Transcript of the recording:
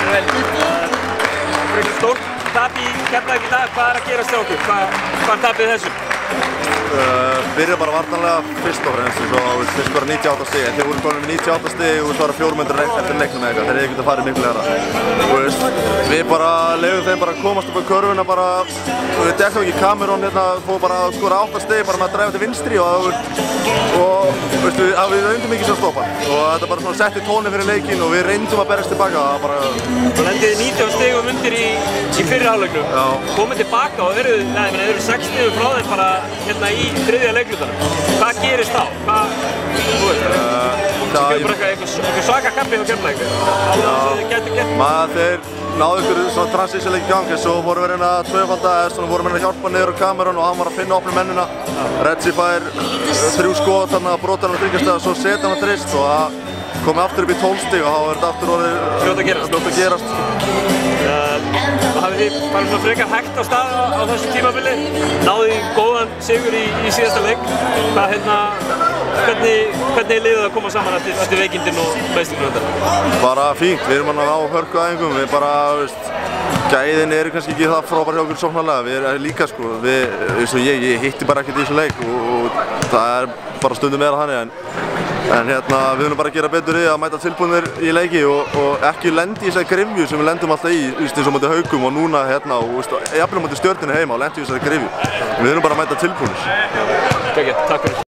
Gjörðu vel. Fyrir stórt tap í Keflavík í dag, hvað að gerast hjá okkur? Hvað tapið þessu? Byrja bara varnarlega fyrst og fremst þeir skora 98 stig, en þeir voru komin með 98 stig og svara 4 mínútur eftir leiknum eða eitthvað, þeir hefði getað farið miklu legra. Við bara leyfum þeim bara að komast upp á körfuna bara, við dekkum ekki Kamerún hérna, fóðu bara að skora 8 stig bara með að dræfa til vinstri og við reyndum ekki sem stoppa og þetta bara svona setti tóninn fyrir leikinn og við reyndum að berjast tilbaka. Þú lendiði 90 stigum undir í fyrri hálfleiknum, komið tilbaka og eru 6 stigum frá þeim bara hérna í þriðja leiklutanum. Hvað gerist þá? Það er bara eitthvað svaka kappi hjá Keflavík. Þeir náðu ykkur svona transition-leik í gang en svo vorum við að tvöfalda eða vorum við að hjálpa niður á Kamerún og hann var að finna opna mennina. Redzi fær 3 skot, þannig að brotar hann að þryggjast og svo setja hann að trist og það komið aftur upp í 12 stig og þá er þetta aftur orðið fljótt að gerast. Hafið þið farið svona frekar hægt á stað á þessu tímabili? Náðu þið góðan sigur í síðasta leik? Hvernig er liðið að koma saman eftir veikindin og meiðsli? Bara fínt, við erum á hörkuæfingum, við bara, gæðin eru kannski ekki það frábær hjá okkur sóknarlega, við erum líka ég hitti bara ekkert í þessu leik og það er bara stundum meira þannig en við höfum bara að gera betur í að mæta tilbúinir í leiki og ekki lendi í þessari gryfju sem við lendum alltaf í eins og mútið Haukum og núna og jafnvel mútið Stjörnunni heima og lendi í þessari gryfju. Við höfum bara að mæta tilbúinir. Takk fyrir.